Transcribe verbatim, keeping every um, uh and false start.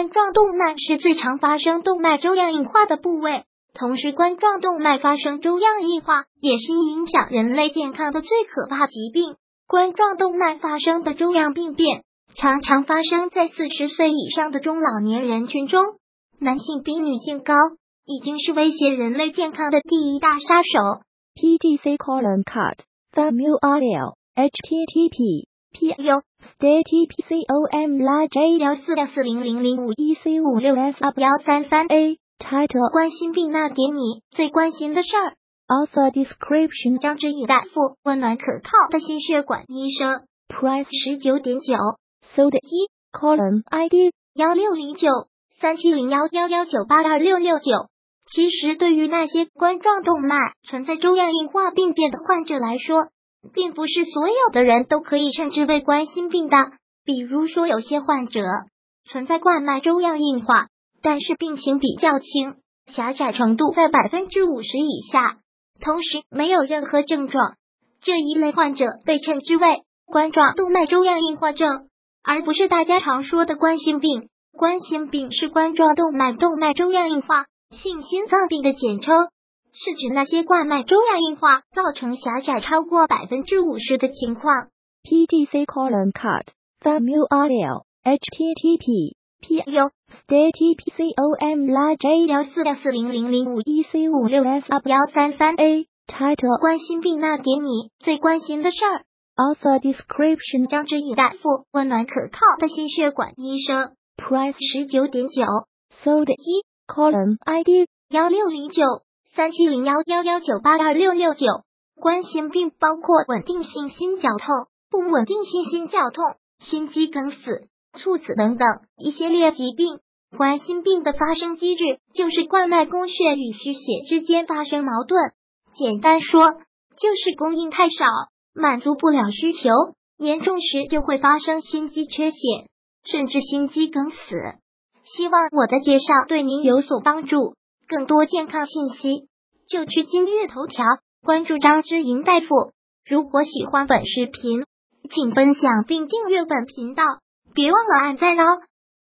冠状动脉是最常发生动脉粥样硬化的部位，同时冠状动脉发生粥样硬化也是影响人类健康的最可怕疾病。冠状动脉发生的粥样病变常常发生在四十岁以上的中老年人群中，男性比女性高，已经是威胁人类健康的第一大杀手。 P G C colon cut thumb U R L H T T P P U state P C O M large 幺四幺四零零零五一 C 五六 S up 幺三三 A title 冠心病那点你最关心的事儿。 author description 张之颖大夫，温暖可靠的心血管医生。 price 十九点九 sold 一 colon I D 幺六零九三七零幺幺幺九八二六六九。其实对于那些冠状动脉存在粥样硬化病变的患者来说，并不是所有的人都可以称之为冠心病的。比如说有些患者存在冠脉粥样硬化，但是病情比较轻，狭窄程度在 百分之五十 以下，同时没有任何症状，这一类患者被称之为冠状动脉粥样硬化症，而不是大家常说的冠心病。冠心病是冠状动脉动脉粥样硬化性心脏病的简称，是指那些冠脉粥样硬化造成狭窄超过 百分之五十 的情况。 P G C colon cut thumb U R L H T T P P U state P C O M large 幺四幺四零零零五一 C 五六 S up 幺三三 A title 冠心病那点你最关心的事儿。 author description 张之颖大夫，温暖可靠的心血管医生。 price 十九点九 sold 一 colon I D 幺六零九三七零幺幺幺九八二六六九。冠心病包括稳定性心绞痛、不稳定性心绞痛、心肌梗死、猝死等等一系列疾病。冠心病的发生机制就是冠脉供血与虚血之间发生矛盾，简单说就是供应太少，满足不了需求，严重时就会发生心肌缺血，甚至心肌梗死。希望我的介绍对您有所帮助，更多健康信息就去今日头条关注张之颖大夫。如果喜欢本视频，请分享并订阅本频道，别忘了按赞哦。